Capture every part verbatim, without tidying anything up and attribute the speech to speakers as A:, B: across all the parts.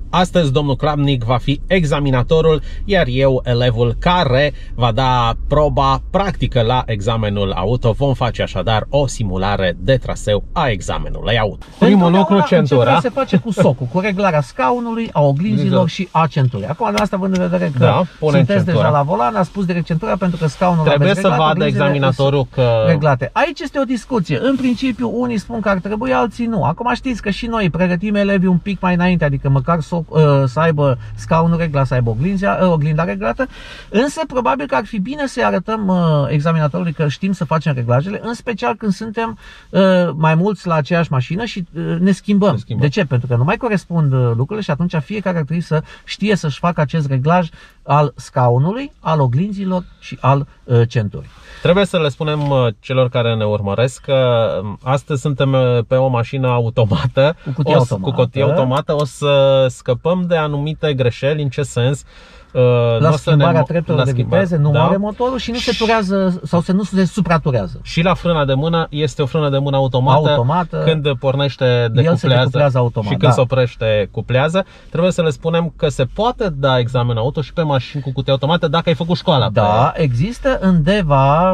A: Astăzi domnul Klapnik va fi examinatorul, iar eu elevul care va da proba practică la examenul auto. Vom face așadar o simulare de traseu a examenului auto. Primul lucru, centura.
B: Se face cu socul, cu reglarea scaunului, a oglinzilor și a centurii. Acum, de asta având în vedere că
A: da,
B: sunteți deja la volan, a spus direct centura pentru că scaunul
A: trebuie să
B: reglat,
A: vadă examinatorul că...
B: reglate. Aici este o discuție. În principiu, unii spun că ar trebui, alții nu. Acum știți că și noi pregătim elevii un pic mai înainte, adică măcar să, să aibă scaunul reglat, să aibă oglinda, oglinda reglată. Însă, probabil că ar fi bine să-i arătăm examinatorului că știm să facem reglajele, în special când suntem mai mulți la aceeași mașină și ne schimbăm. ne schimbăm. De ce? Pentru că nu mai corespund lucrurile și atunci fiecare ar trebui să știe să-și facă acest reglaj al scaunului, al oglinzilor și al uh, centurii.
A: Trebuie să le spunem celor care ne urmăresc că astăzi suntem pe o mașină automată,
B: cu cutie,
A: o,
B: automată.
A: cu cutie automată, o să scăpăm de anumite greșeli. În ce sens?
B: La schimbarea treptelor de viteze nu
A: da.
B: moare motorul și nu se turează sau să nu se supraturează.
A: Și la frâna de mână este o frână de mână automată,
B: automată
A: când pornește decuplează automat, și când da. se oprește cuplează. Trebuie să le spunem că se poate da examen auto și pe mașini cu cutie automată dacă ai făcut școala.
B: Da,
A: pe...
B: există în Deva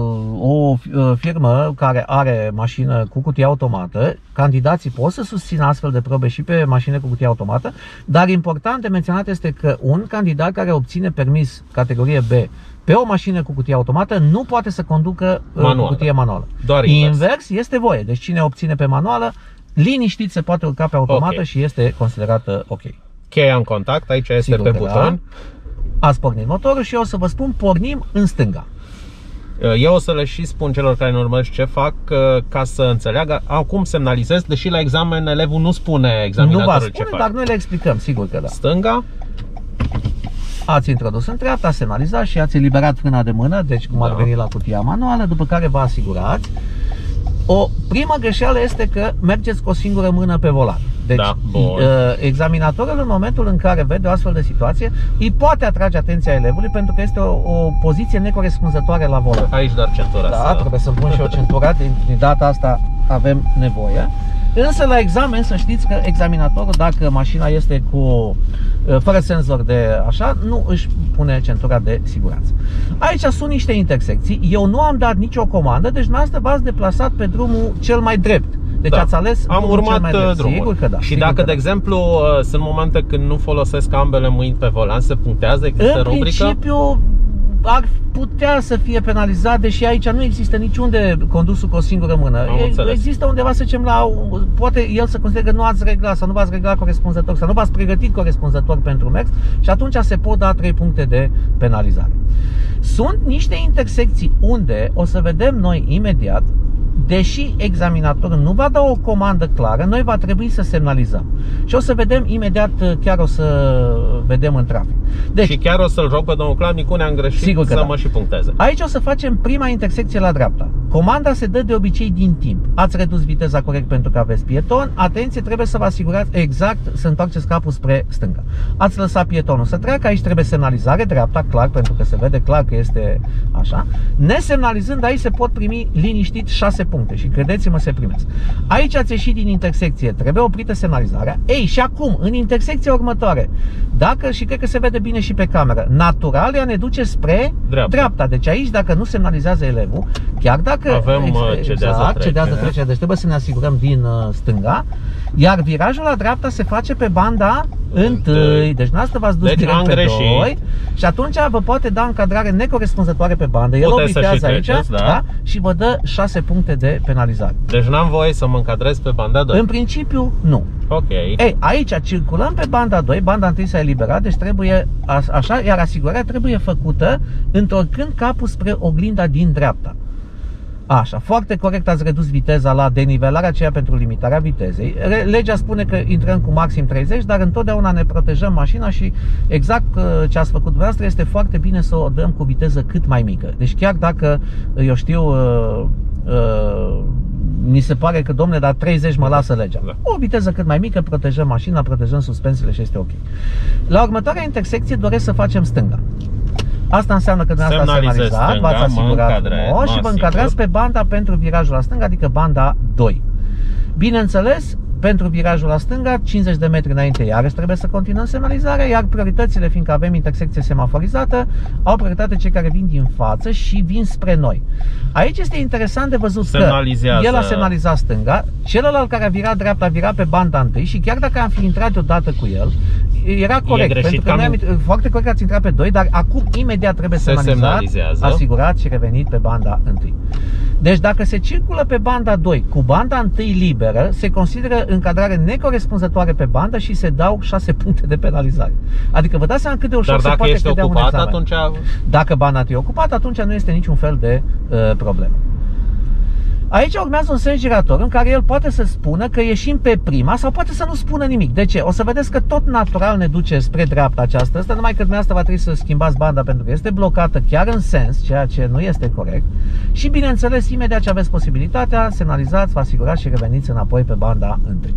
B: o firmă care are mașină cu cutie automată. Candidații pot să susțină astfel de probe și pe mașini cu cutie automată, dar important de menționat este că un candidat care obține permis categorie B pe o mașină cu cutie automată nu poate să conducă manuală. Cu cutie manuală.
A: Doar invers.
B: invers este voie. Deci cine obține pe manuală, liniștit se poate urca pe automată, okay. și este considerată ok.
A: Cheia în contact, aici este Sigur pe buton.
B: Da. Ați pornit motorul și eu o să vă spun, pornim în stânga.
A: Eu o să le și spun celor care ne urmăresc ce fac ca să înțeleagă. Acum semnalizez, deși la examen elevul nu spune examinatorul
B: nu va spune,
A: ce fac.
B: Dar noi le explicăm, sigur că da.
A: Stânga.
B: Ați introdus în dreapta, ați semnalizat și ați eliberat frâna de mână, deci cum da. ar veni la cutia manuală, după care vă asigurați. O primă greșeală este că mergeți cu o singură mână pe volan. Deci
A: da,
B: examinatorul în momentul în care vede o astfel de situație îi poate atrage atenția elevului pentru că este o, o poziție necorespunzătoare la volan.
A: Aici doar centura.
B: Da, să... trebuie să pun și o centura, din, din data asta avem nevoie. Însă la examen să știți că examinatorul, dacă mașina este cu fără senzor de așa, nu își pune centura de siguranță. Aici sunt niște intersecții. Eu nu am dat nicio comandă, deci dumneavoastră v-ați deplasat pe drumul cel mai drept. Deci da. ați ales
A: Am urmat
B: cel mai
A: drumul.
B: Sigur că da.
A: Și
B: sigur
A: dacă,
B: că
A: de
B: da.
A: exemplu, sunt momente când nu folosesc ambele mâini pe volan, se punctează? Există
B: în
A: rubrică?
B: În principiu ar putea să fie penalizat, deși aici nu există niciunde condusul cu o singură mână.
A: Am
B: există undeva, să zicem, la, poate el să consideră că nu ați reglat sau nu v-ați reglat corespunzător sau nu v-ați pregătit corespunzător pentru mers și atunci se pot da trei puncte de penalizare. Sunt niște intersecții unde o să vedem noi imediat, deși examinatorul nu va da o comandă clară, noi va trebui să semnalizăm. Și o să vedem imediat, chiar o să vedem în trafic. Deci,
A: și chiar o să-l rog pe domnul Klapnik, unde am greșit,
B: sigur că
A: să
B: da.
A: mă și puncteze.
B: Aici o să facem prima intersecție la dreapta. Comanda se dă de obicei din timp. Ați redus viteza corect pentru că aveți pieton. Atenție, trebuie să vă asigurați exact să întoarceți capul spre stânga. Ați lăsat pietonul să treacă, aici trebuie semnalizare dreapta, clar, pentru că se vede clar că este așa. Nesemnalizând, aici se pot primi liniștit șase puncte și credeți-mă, se primesc. Aici ați ieșit din intersecție, trebuie oprită semnalizarea. Ei, și acum, în intersecția următoare, dacă, și cred că se vede bine și pe cameră, natural ea ne duce spre dreapta. dreapta. Deci aici, dacă nu semnalizează elevul, chiar dacă
A: avem exact, cedează,
B: cedează trecerea, deci trebuie să ne asigurăm din uh, stânga, iar virajul la dreapta se face pe banda întâi. Deci noastră v-ați dus
A: deci
B: direct pe
A: greșit.
B: doi și atunci vă poate da încadrare necorespunzătoare pe bandă. El obișează aici, treceți, da? Da? Și vă dă șase puncte de penalizare.
A: Deci n-am voie să mă încadrez pe banda doi.
B: În principiu, nu.
A: Ok.
B: Ei, aici circulăm pe banda doi, banda întâi s-a eliberat, deci trebuie așa, iar asigurarea trebuie făcută întorcând capul spre oglinda din dreapta. Așa, foarte corect ați redus viteza la denivelarea aceea pentru limitarea vitezei. Legea spune că intrăm cu maxim treizeci, dar întotdeauna ne protejăm mașina și exact ce ați făcut dumneavoastră este foarte bine să o dăm cu viteză cât mai mică. Deci chiar dacă, eu știu, uh, uh, mi se pare că, domne, dar treizeci mă lasă legea. Da. O viteză cât mai mică, protejăm mașina, protejăm suspensiile și este ok. La următoarea intersecție doresc să facem stânga. Asta înseamnă că dumneavoastră ați semnalizat, v-ați asigurat frumos și vă încadrați pe banda pentru virajul la stânga, adică banda doi. Bineînțeles, pentru virajul la stânga, cincizeci de metri înainte, iarăși trebuie să continuăm semnalizarea, iar prioritățile, fiindcă avem intersecție semaforizată, au prioritate cei care vin din față și vin spre noi. Aici este interesant de văzut că el a semnalizat stânga, celălalt care a virat dreapta a virat pe banda întâi și chiar dacă am fi intrat odată cu el, era corect, pentru că noi am, foarte corect ați intrat pe doi, dar acum imediat trebuie semnalizat, asigurat și revenit pe banda întâi. Deci dacă se circulă pe banda doi cu banda întâi liberă, se consideră încadrare necorespunzătoare pe bandă și se dau șase puncte de penalizare. Adică vă dați seama cât de ușor se poate cădea un examen.
A: Atunci...
B: Dacă banda întâi e ocupată, atunci nu este niciun fel de uh, problemă. Aici urmează un sens girator în care el poate să spună că ieșim pe prima sau poate să nu spună nimic. De ce? O să vedeți că tot natural ne duce spre dreapta aceasta, asta, numai că dumneavoastră va trebui să schimbați banda pentru că este blocată chiar în sens, ceea ce nu este corect. Și bineînțeles, imediat ce aveți posibilitatea, semnalizați, vă asigurați și reveniți înapoi pe banda întâi.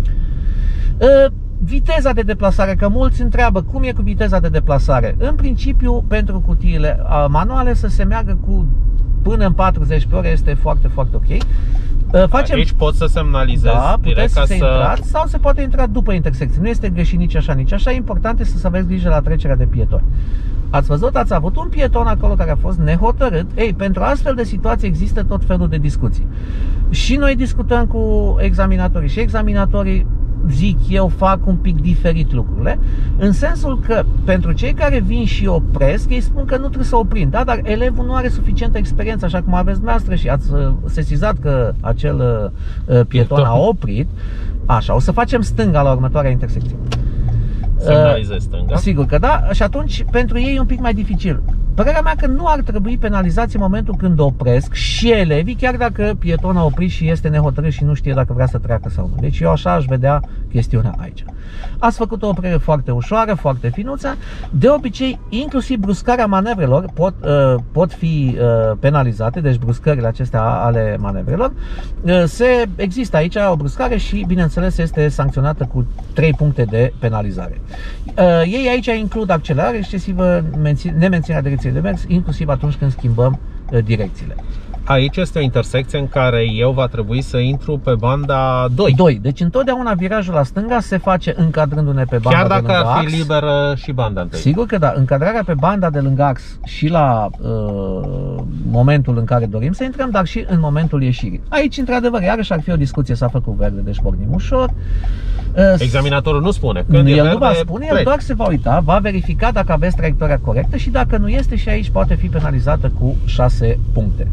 B: Viteza de deplasare, că mulți întreabă cum e cu viteza de deplasare. În principiu, pentru cutiile manuale să se meargă cu până în patruzeci pe oră este foarte, foarte ok. Facem...
A: Aici poți să semnalizezi,
B: da,
A: direct ca să...
B: intrați, sau se poate intra după intersecție. Nu este greșit nici așa, nici așa. Important este să aveți grijă la trecerea de pietoni. Ați văzut, ați avut un pieton acolo care a fost nehotărât. Ei, pentru astfel de situații există tot felul de discuții. Și noi discutăm cu examinatorii și examinatorii, zic eu, fac un pic diferit lucrurile, în sensul că pentru cei care vin și opresc, ei spun că nu trebuie să oprim, da, dar elevul nu are suficientă experiență, așa cum aveți dumneavoastră și ați sesizat că acel uh, pieton a oprit. Așa, o să facem stânga la următoarea intersecție.
A: Semnalizezi stânga.
B: Sigur că da, și atunci pentru ei e un pic mai dificil. Părerea mea că nu ar trebui penalizați în momentul când opresc și elevii, chiar dacă pietonul a oprit și este nehotărât și nu știe dacă vrea să treacă sau nu. Deci eu așa aș vedea chestiunea aici. Ați făcut o oprire foarte ușoară, foarte finuță. De obicei, inclusiv bruscarea manevrelor pot, uh, pot fi uh, penalizate, deci bruscările acestea ale manevrelor. Uh, se, există aici o bruscare și, bineînțeles, este sancționată cu trei puncte de penalizare. Uh, ei aici includ accelerare excesivă, nemenținerea direcției de mers, inclusiv atunci când schimbăm uh, direcțiile.
A: Aici este o intersecție în care eu va trebui să intru pe banda doi.
B: doi. Deci întotdeauna virajul la stânga se face încadrându-ne pe banda
A: Chiar dacă
B: de lângă
A: ar fi
B: ax.
A: liberă și banda întâi.
B: Sigur că da, încadrarea pe banda de lângă ax și la uh, momentul în care dorim să intrăm, dar și în momentul ieșirii. Aici, într-adevăr, iarăși ar fi o discuție, s-a făcut verde, deci pornim ușor. Uh,
A: Examinatorul nu spune. Când
B: el
A: e
B: nu
A: verde,
B: va spune, el doar se va uita, va verifica dacă aveți traiectoria corectă și dacă nu este, și aici poate fi penalizată cu șase puncte.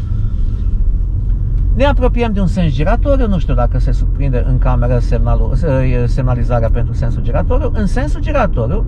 B: Ne apropiem de un sens giratoriu, nu știu dacă se surprinde în cameră semnalul, semnalizarea pentru sensul giratoriu. În sensul giratoriu,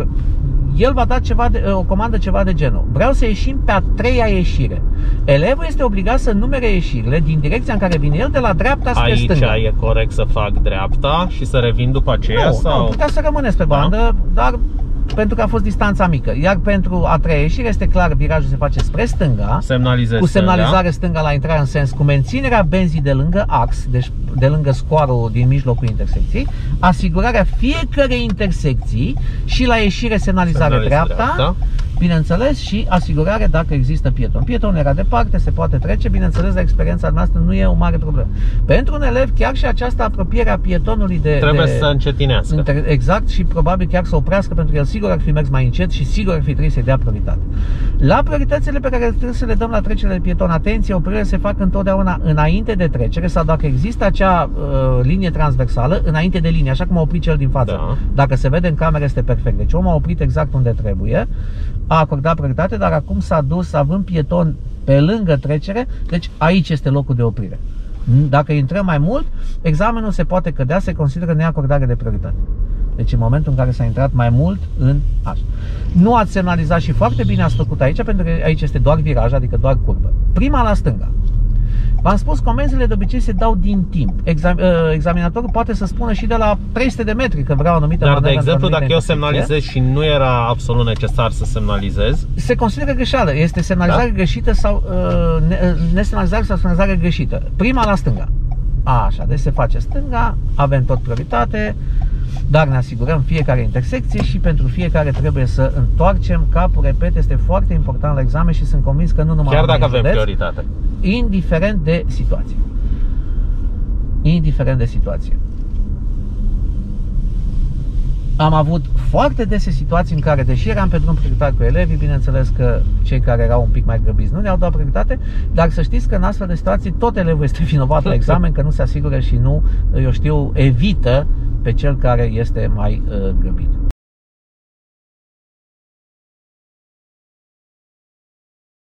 B: el va da ceva de, o comandă ceva de genul: vreau să ieșim pe a treia ieșire. Elevul este obligat să numere ieșirile din direcția în care vine el, de la dreapta spre
A: aici
B: stânga.
A: Aici e corect să fac dreapta și să revin după aceea?
B: Nu,
A: sau...
B: nu, putea să rămâneți pe bandă, da? Dar pentru că a fost distanța mică. Iar pentru a treia ieșire este clar, virajul se face spre stânga,
A: semnalizez
B: cu semnalizare
A: stânga.
B: stânga la intrare în sens, cu menținerea benzii de lângă ax, deci de lângă scoarul din mijlocul intersecției, asigurarea fiecărei intersecții și la ieșire semnalizare, semnalizare dreapta, dreapta, bineînțeles, și asigurare dacă există pieton. Pietonul era departe, se poate trece, bineînțeles, la experiența noastră nu e o mare problemă. Pentru un elev, chiar și această apropiere a pietonului de...
A: Trebuie
B: de,
A: să încetinească.
B: Exact, și probabil chiar să oprească, pentru că el sigur ar fi mers mai încet și sigur ar fi trebuit să-i dea prioritate. La prioritățile pe care trebuie să le dăm la trecerile de pieton, atenție, opririle se fac întotdeauna înainte de trecere sau dacă există acea uh, linie transversală, înainte de linie, așa cum a oprit cel din față.
A: Da.
B: Dacă se vede în cameră, este perfect. Deci omul a oprit exact unde trebuie, a acordat prioritate, dar acum s-a dus având pieton pe lângă trecere, deci aici este locul de oprire. Dacă intrăm mai mult, examenul se poate cădea, se consideră neacordare de prioritate. Deci în momentul în care s-a intrat mai mult în așa. Nu ați semnalizat și foarte bine ați făcut aici, pentru că aici este doar viraj, adică doar curbă. Prima la stânga. V-am spus, comenzile de obicei se dau din timp. Exam, examinatorul poate să spună și de la trei sute de metri că vrea o anumită
A: manevră. Dar, de exemplu, dacă eu semnalizez și nu era absolut necesar să semnalizez,
B: se consideră greșeală. Este semnalizare, da? Greșită sau uh, nesemnalizare sau semnalizare greșită. Prima la stânga. Așa, deci se face stânga, avem tot prioritate, dar ne asigurăm fiecare intersecție și pentru fiecare trebuie să întoarcem capul. Repet, este foarte important la examen și sunt convins că nu numai
A: chiar dacă avem
B: județ,
A: prioritate,
B: indiferent de situație. Indiferent de situație. Am avut foarte dese situații în care, deși eram pe drum prioritar cu elevii, bineînțeles că cei care erau un pic mai grăbiți nu ne-au dat prioritate, dar să știți că în astfel de situații tot elevul este vinovat la examen, că nu se asigură și nu, eu știu, evită pe cel care este mai uh, grăbit.